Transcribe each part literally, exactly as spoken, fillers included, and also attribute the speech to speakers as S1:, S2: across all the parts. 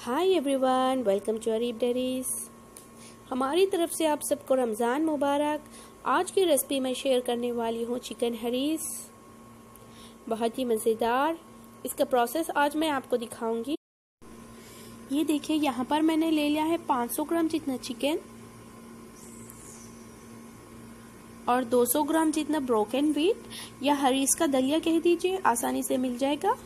S1: Hi everyone, welcome to Areeb diaries. हमारी तरफ से आप सबको रमज़ान मुबारक। आज की रेसिपी मैं शेयर करने वाली हूँ चिकन हरीस, बहुत ही मज़ेदार। इसका प्रोसेस आज मैं आपको दिखाऊंगी। ये देखिए, यहाँ पर मैंने ले लिया है पाँच सौ ग्राम जितना चिकन और दो सौ ग्राम जितना ब्रोकन व्हीट या हरीस का दलिया कह दीजिए, आसानी से मिल जाएगा।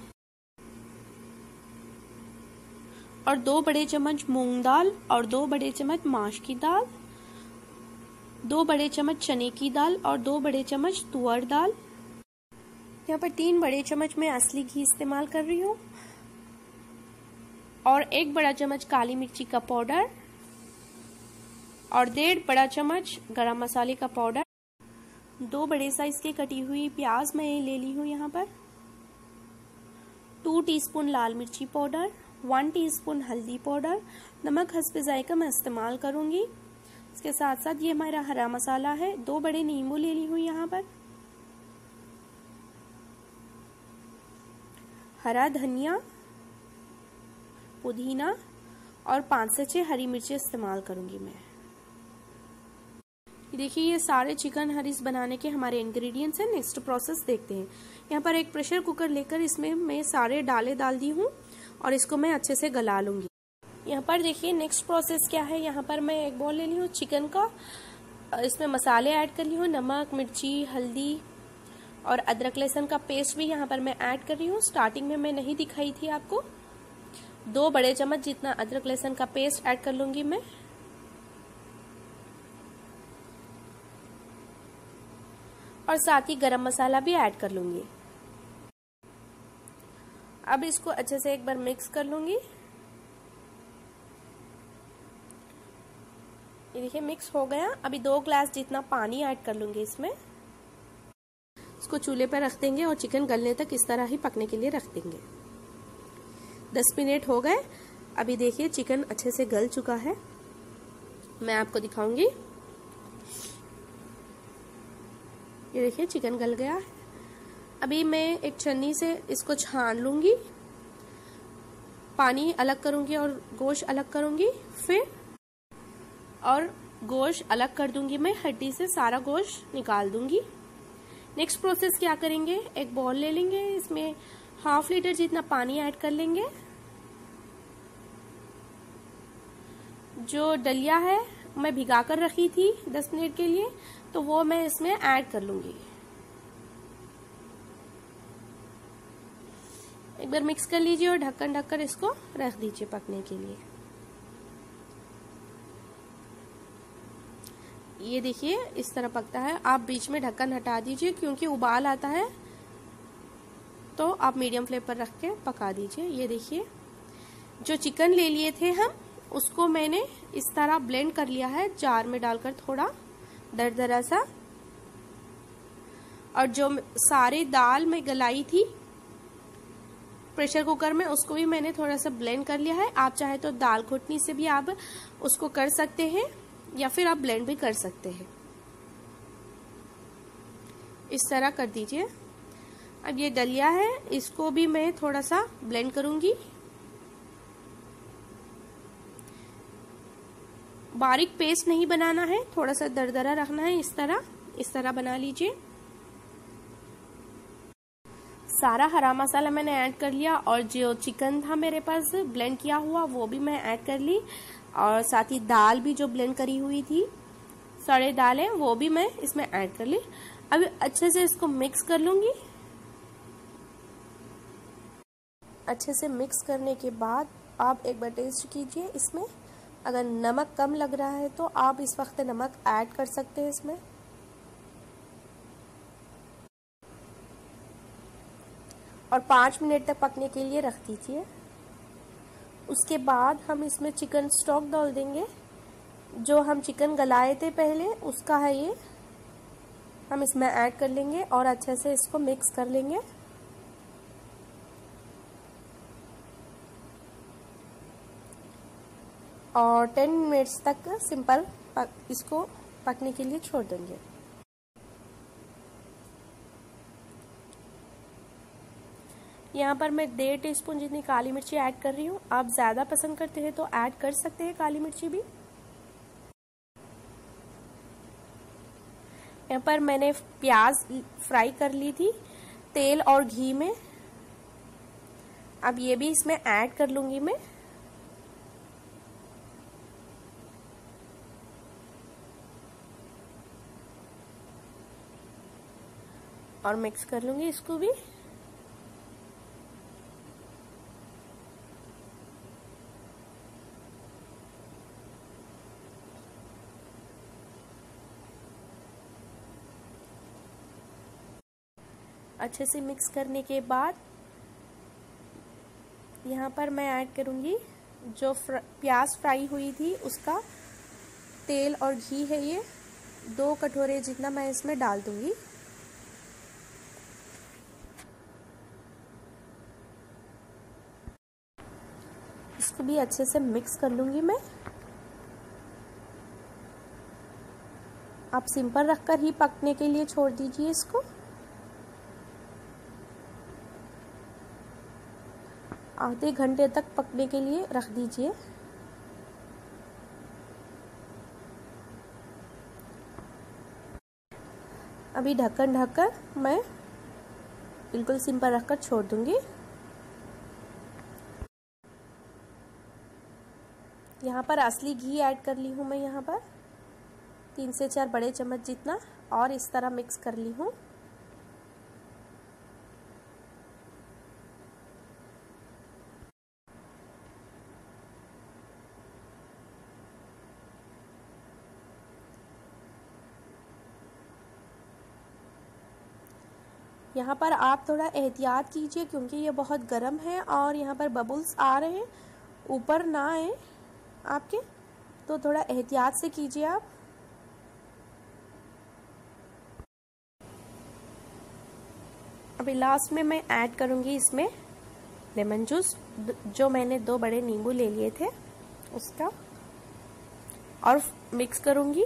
S1: और दो बड़े चम्मच मूंग दाल और दो बड़े चम्मच माश की दाल, दो बड़े चम्मच चने की दाल और दो बड़े चम्मच तुअर दाल। यहाँ पर तीन बड़े चम्मच मैं असली घी इस्तेमाल कर रही हूँ और एक बड़ा चम्मच काली मिर्ची का पाउडर और डेढ़ बड़ा चम्मच गरम मसाले का पाउडर। दो बड़े साइज की कटी हुई प्याज मैं ले ली हूँ यहाँ पर। टू टीस्पून लाल मिर्ची पाउडर, वन टीस्पून हल्दी पाउडर, नमक हस्बे जायका मैं इस्तेमाल करूंगी। इसके साथ साथ ये हमारा हरा मसाला है। दो बड़े नींबू ले ली हूँ यहाँ पर, हरा धनिया, पुदीना और पांच से छह हरी मिर्ची इस्तेमाल करूंगी मैं। देखिए, ये सारे चिकन हरीस बनाने के हमारे इंग्रेडिएंट्स हैं। नेक्स्ट प्रोसेस देखते हैं। यहाँ पर एक प्रेशर कुकर लेकर इसमें मैं सारे डाले डाल दी हूँ और इसको मैं अच्छे से गला लूंगी। यहाँ पर देखिए नेक्स्ट प्रोसेस क्या है। यहाँ पर मैं एक बॉल ले ली हूँ चिकन का, इसमें मसाले ऐड कर ली हूँ, नमक, मिर्ची, हल्दी और अदरक लहसुन का पेस्ट भी यहाँ पर मैं ऐड कर रही हूँ। स्टार्टिंग में मैं नहीं दिखाई थी आपको। दो बड़े चम्मच जितना अदरक लहसुन का पेस्ट ऐड कर लूंगी मैं और साथ ही गरम मसाला भी ऐड कर लूंगी। अब इसको अच्छे से एक बार मिक्स कर लूंगी। ये देखिए मिक्स हो गया। अभी दो ग्लास जितना पानी ऐड कर लूंगी इसमें। इसको चूल्हे पर रख देंगे और चिकन गलने तक इस तरह ही पकने के लिए रख देंगे। दस मिनट हो गए। अभी देखिए चिकन अच्छे से गल चुका है। मैं आपको दिखाऊंगी। ये देखिए चिकन गल गया है। अभी मैं एक छन्नी से इसको छान लूंगी, पानी अलग करूंगी और गोश्त अलग करूंगी, फिर और गोश्त अलग कर दूंगी मैं। हड्डी से सारा गोश्त निकाल दूंगी। नेक्स्ट प्रोसेस क्या करेंगे, एक बॉल ले लेंगे, इसमें हाफ लीटर जितना पानी ऐड कर लेंगे। जो दलिया है मैं भिगा कर रखी थी दस मिनट के लिए, तो वो मैं इसमें ऐड कर लूंगी। एक बार मिक्स कर लीजिए और ढक्कन ढककर इसको रख दीजिए पकने के लिए। ये देखिए इस तरह पकता है। आप बीच में ढक्कन हटा दीजिए क्योंकि उबाल आता है, तो आप मीडियम फ्लेम पर रख के पका दीजिए। ये देखिए जो चिकन ले लिए थे हम, उसको मैंने इस तरह ब्लेंड कर लिया है जार में डालकर, थोड़ा दरदरा सा। और जो सारी दाल में गलाई थी प्रेशर कुकर में, उसको भी मैंने थोड़ा सा ब्लेंड कर लिया है। आप चाहे तो दाल घुटनी से भी आप उसको कर सकते हैं या फिर आप ब्लेंड भी कर सकते हैं। इस तरह कर दीजिए। अब ये दलिया है, इसको भी मैं थोड़ा सा ब्लेंड करूंगी। बारीक पेस्ट नहीं बनाना है, थोड़ा सा दरदरा रखना है। इस तरह इस तरह बना लीजिए। सारा हरा मसाला मैंने ऐड कर लिया और जो चिकन था मेरे पास ब्लेंड किया हुआ, वो भी मैं ऐड कर ली। और साथ ही दाल भी जो ब्लेंड करी हुई थी, सारे दालें, वो भी मैं इसमें ऐड कर ली। अब अच्छे से इसको मिक्स कर लूंगी। अच्छे से मिक्स करने के बाद आप एक बार टेस्ट कीजिए इसमें। अगर नमक कम लग रहा है तो आप इस वक्त नमक ऐड कर सकते हैं इसमें। और पाँच मिनट तक पकने के लिए रख दीजिए। उसके बाद हम इसमें चिकन स्टॉक डाल देंगे। जो हम चिकन गलाए थे पहले, उसका है ये, हम इसमें ऐड कर लेंगे और अच्छे से इसको मिक्स कर लेंगे। और टेन मिनट्स तक सिंपल पक, इसको पकने के लिए छोड़ देंगे। यहाँ पर मैं डेढ़ टी स्पून जितनी काली मिर्ची ऐड कर रही हूँ। आप ज़्यादा पसंद करते हैं तो ऐड कर सकते हैं काली मिर्ची भी। यहाँ पर मैंने प्याज फ्राई कर ली थी तेल और घी में। अब ये भी इसमें ऐड कर लूंगी मैं। और मिक्स कर लूंगी इसको भी। अच्छे से मिक्स करने के बाद यहाँ पर मैं ऐड करूंगी जो फ्र, प्याज फ्राई हुई थी उसका तेल और घी है, ये दो कटोरे जितना मैं इसमें डाल दूंगी। इसको भी अच्छे से मिक्स कर लूंगी मैं। आप सिंपल रखकर ही पकने के लिए छोड़ दीजिए इसको। आधे घंटे तक पकने के लिए रख दीजिए। अभी ढक्कन ढककर मैं बिल्कुल सिंपल रखकर छोड़ दूंगी। यहाँ पर असली घी ऐड कर ली हूँ मैं, यहाँ पर तीन से चार बड़े चम्मच जितना, और इस तरह मिक्स कर ली हूँ। यहाँ पर आप थोड़ा एहतियात कीजिए क्योंकि ये बहुत गर्म है और यहाँ पर बबल्स आ रहे हैं, ऊपर ना आए आपके, तो थोड़ा एहतियात से कीजिए आप। अभी लास्ट में मैं ऐड करूँगी इसमें लेमन जूस, जो मैंने दो बड़े नींबू ले लिए थे उसका, और मिक्स करूँगी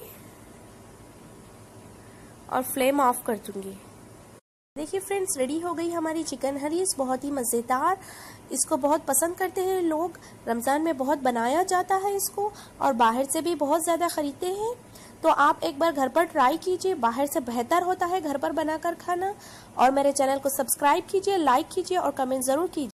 S1: और फ्लेम ऑफ कर दूँगी। देखिए फ्रेंड्स, रेडी हो गई हमारी चिकन हरीस, बहुत ही मज़ेदार। इसको बहुत पसंद करते हैं लोग, रमज़ान में बहुत बनाया जाता है इसको, और बाहर से भी बहुत ज़्यादा ख़रीदते हैं। तो आप एक बार घर पर ट्राई कीजिए, बाहर से बेहतर होता है घर पर बनाकर खाना। और मेरे चैनल को सब्सक्राइब कीजिए, लाइक कीजिए और कमेंट ज़रूर कीजिए।